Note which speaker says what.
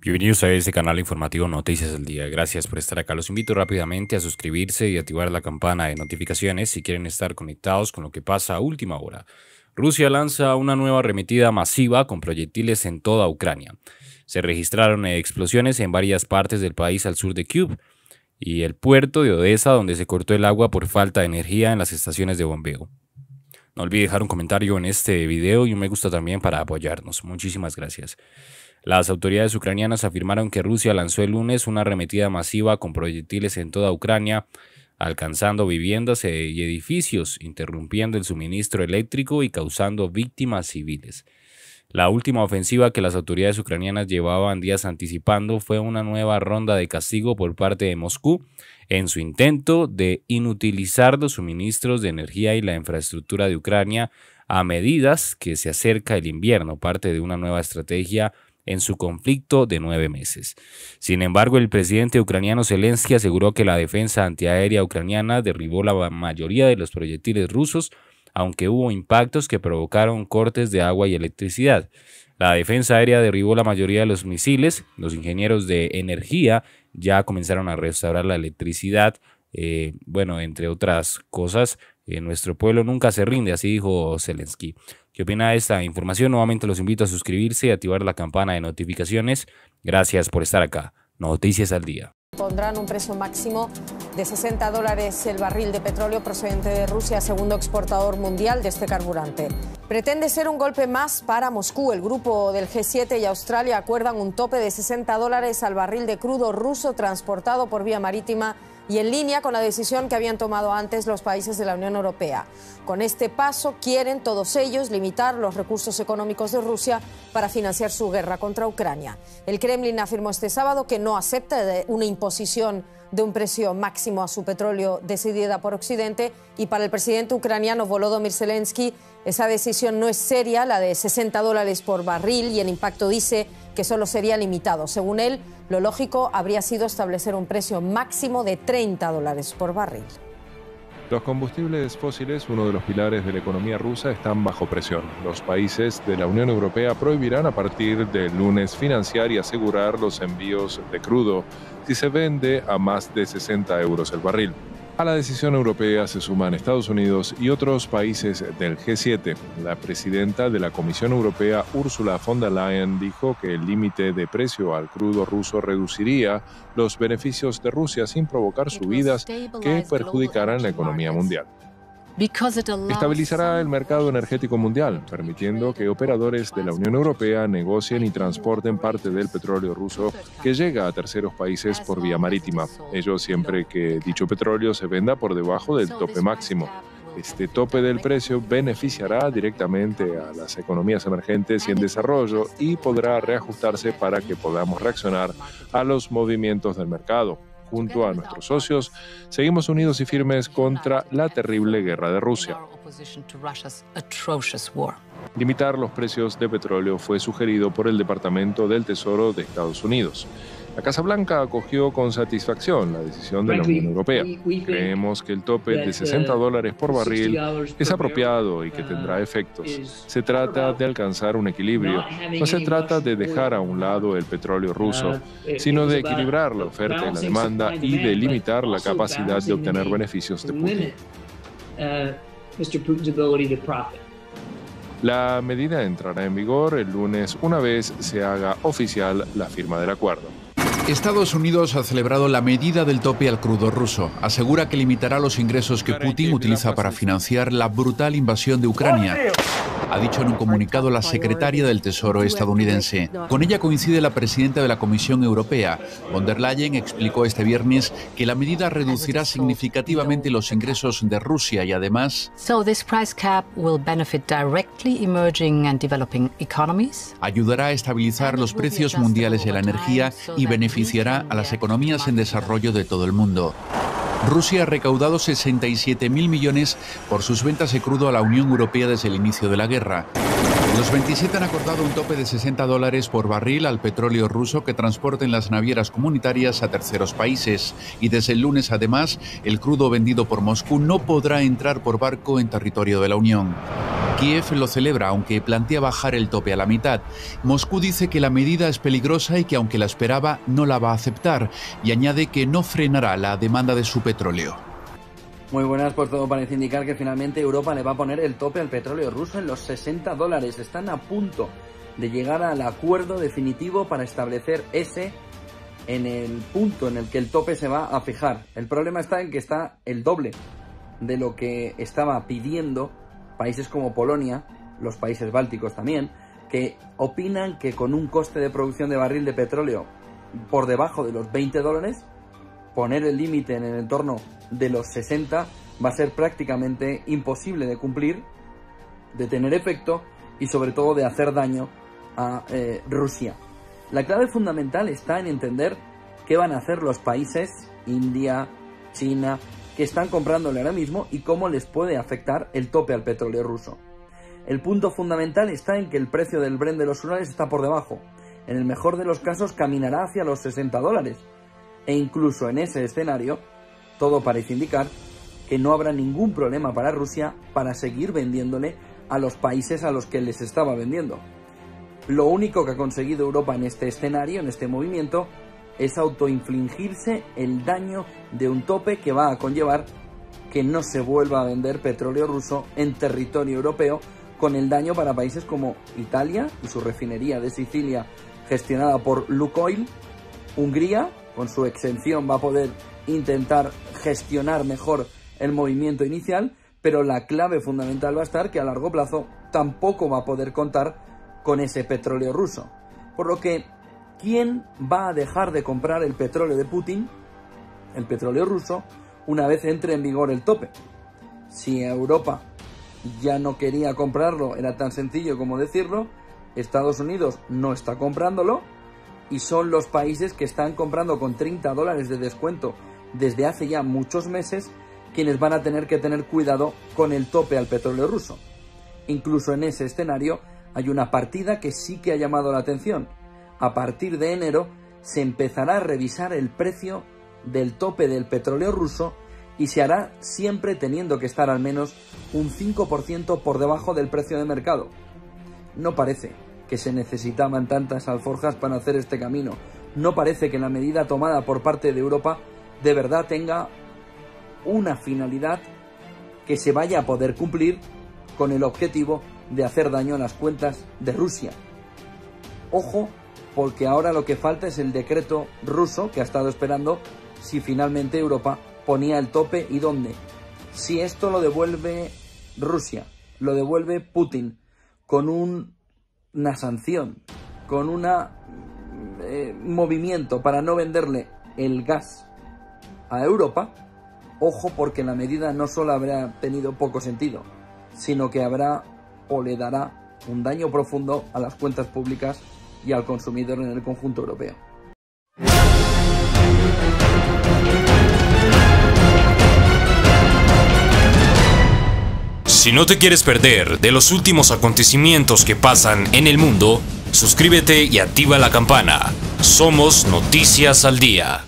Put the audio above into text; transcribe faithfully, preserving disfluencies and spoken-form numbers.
Speaker 1: Bienvenidos a este canal informativo Noticias del Día. Gracias por estar acá. Los invito rápidamente a suscribirse y activar la campana de notificaciones si quieren estar conectados con lo que pasa a última hora. Rusia lanza una nueva arremetida masiva con proyectiles en toda Ucrania. Se registraron explosiones en varias partes del país al sur de Kyiv y el puerto de Odessa, donde se cortó el agua por falta de energía en las estaciones de bombeo. No olvide dejar un comentario en este video y un me gusta también para apoyarnos. Muchísimas gracias. Las autoridades ucranianas afirmaron que Rusia lanzó el lunes una arremetida masiva con proyectiles en toda Ucrania, alcanzando viviendas y edificios, interrumpiendo el suministro eléctrico y causando víctimas civiles. La última ofensiva que las autoridades ucranianas llevaban días anticipando fue una nueva ronda de castigo por parte de Moscú en su intento de inutilizar los suministros de energía y la infraestructura de Ucrania a medidas que se acerca el invierno, parte de una nueva estrategia en su conflicto de nueve meses. Sin embargo, el presidente ucraniano Zelensky aseguró que la defensa antiaérea ucraniana derribó la mayoría de los proyectiles rusos, aunque hubo impactos que provocaron cortes de agua y electricidad. La defensa aérea derribó la mayoría de los misiles. Los ingenieros de energía ya comenzaron a restaurar la electricidad. Eh, bueno, entre otras cosas, eh, nuestro pueblo nunca se rinde, así dijo Zelensky. ¿Qué opina de esta información? Nuevamente los invito a suscribirse y activar la campana de notificaciones. Gracias por estar acá. Noticias al Día.
Speaker 2: Pondrán un precio máximo de sesenta dólares el barril de petróleo procedente de Rusia, segundo exportador mundial de este carburante. Pretende ser un golpe más para Moscú. El grupo del G siete y Australia acuerdan un tope de sesenta dólares al barril de crudo ruso transportado por vía marítima y en línea con la decisión que habían tomado antes los países de la Unión Europea. Con este paso quieren todos ellos limitar los recursos económicos de Rusia para financiar su guerra contra Ucrania. El Kremlin afirmó este sábado que no acepta una imposición de un precio máximo a su petróleo decidida por Occidente, y para el presidente ucraniano Volodymyr Zelensky esa decisión no es seria, la de sesenta dólares por barril, y el impacto dice que solo sería limitado. Según él, lo lógico habría sido establecer un precio máximo de treinta dólares por barril.
Speaker 3: Los combustibles fósiles, uno de los pilares de la economía rusa, están bajo presión. Los países de la Unión Europea prohibirán a partir del lunes financiar y asegurar los envíos de crudo si se vende a más de sesenta euros el barril. A la decisión europea se suman Estados Unidos y otros países del G siete. La presidenta de la Comisión Europea, Ursula von der Leyen, dijo que el límite de precio al crudo ruso reduciría los beneficios de Rusia sin provocar subidas que perjudicaran la economía mundial. Estabilizará el mercado energético mundial, permitiendo que operadores de la Unión Europea negocien y transporten parte del petróleo ruso que llega a terceros países por vía marítima, ello siempre que dicho petróleo se venda por debajo del tope máximo. Este tope del precio beneficiará directamente a las economías emergentes y en desarrollo y podrá reajustarse para que podamos reaccionar a los movimientos del mercado. Junto a nuestros socios, seguimos unidos y firmes contra la terrible guerra de Rusia. Limitar los precios de petróleo fue sugerido por el Departamento del Tesoro de Estados Unidos. La Casa Blanca acogió con satisfacción la decisión de la Unión Europea. Creemos que el tope de sesenta dólares por barril es apropiado y que tendrá efectos. Se trata de alcanzar un equilibrio. No se trata de dejar a un lado el petróleo ruso, sino de equilibrar la oferta y la demanda y de limitar la capacidad de obtener beneficios de Putin. La medida entrará en vigor el lunes una vez se haga oficial la firma del acuerdo.
Speaker 4: Estados Unidos ha celebrado la medida del tope al crudo ruso. Asegura que limitará los ingresos que Putin utiliza para financiar la brutal invasión de Ucrania, ha dicho en un comunicado la secretaria del Tesoro estadounidense. Con ella coincide la presidenta de la Comisión Europea. Von der Leyen explicó este viernes que la medida reducirá significativamente los ingresos de Rusia y además ayudará a estabilizar los precios mundiales de la energía y beneficiará a las economías en desarrollo de todo el mundo. Rusia ha recaudado sesenta y siete mil millones por sus ventas de crudo a la Unión Europea desde el inicio de la guerra. Los veintisiete han acordado un tope de sesenta dólares por barril al petróleo ruso que transporten las navieras comunitarias a terceros países. Y desde el lunes, además, el crudo vendido por Moscú no podrá entrar por barco en territorio de la Unión. Kiev lo celebra, aunque plantea bajar el tope a la mitad. Moscú dice que la medida es peligrosa y que aunque la esperaba, no la va a aceptar, y añade que no frenará la demanda de su petróleo.
Speaker 5: Muy buenas, pues todo parece indicar que finalmente Europa le va a poner el tope al petróleo ruso en los sesenta dólares. Están a punto de llegar al acuerdo definitivo para establecer ese en el punto en el que el tope se va a fijar. El problema está en que está el doble de lo que estaba pidiendo países como Polonia, los países bálticos también, que opinan que con un coste de producción de barril de petróleo por debajo de los veinte dólares, poner el límite en el entorno de los sesenta va a ser prácticamente imposible de cumplir, de tener efecto y sobre todo de hacer daño a eh, Rusia. La clave fundamental está en entender qué van a hacer los países, India, China, que están comprándole ahora mismo y cómo les puede afectar el tope al petróleo ruso. El punto fundamental está en que el precio del Brent de los Urales está por debajo. En el mejor de los casos caminará hacia los sesenta dólares. E incluso en ese escenario, todo parece indicar que no habrá ningún problema para Rusia para seguir vendiéndole a los países a los que les estaba vendiendo. Lo único que ha conseguido Europa en este escenario, en este movimiento, es autoinfligirse el daño de un tope que va a conllevar que no se vuelva a vender petróleo ruso en territorio europeo, con el daño para países como Italia y su refinería de Sicilia gestionada por Lukoil, Hungría, con su exención va a poder intentar gestionar mejor el movimiento inicial, pero la clave fundamental va a estar que a largo plazo tampoco va a poder contar con ese petróleo ruso. Por lo que, ¿quién va a dejar de comprar el petróleo de Putin, el petróleo ruso, una vez entre en vigor el tope? Si Europa ya no quería comprarlo, era tan sencillo como decirlo, Estados Unidos no está comprándolo y son los países que están comprando con treinta dólares de descuento desde hace ya muchos meses quienes van a tener que tener cuidado con el tope al petróleo ruso. Incluso en ese escenario hay una partida que sí que ha llamado la atención. A partir de enero se empezará a revisar el precio del tope del petróleo ruso y se hará siempre teniendo que estar al menos un cinco por ciento por debajo del precio de mercado. No parece que se necesitaban tantas alforjas para hacer este camino. No parece que la medida tomada por parte de Europa de verdad tenga una finalidad que se vaya a poder cumplir con el objetivo de hacer daño a las cuentas de Rusia. Ojo, porque ahora lo que falta es el decreto ruso que ha estado esperando si finalmente Europa ponía el tope y dónde. Si esto lo devuelve Rusia, lo devuelve Putin con un, una sanción, con un eh, movimiento para no venderle el gas a Europa, ojo, porque la medida no solo habrá tenido poco sentido, sino que habrá o le dará un daño profundo a las cuentas públicas y al consumidor en el conjunto europeo.
Speaker 1: Si no te quieres perder de los últimos acontecimientos que pasan en el mundo, suscríbete y activa la campana. Somos Noticias al Día.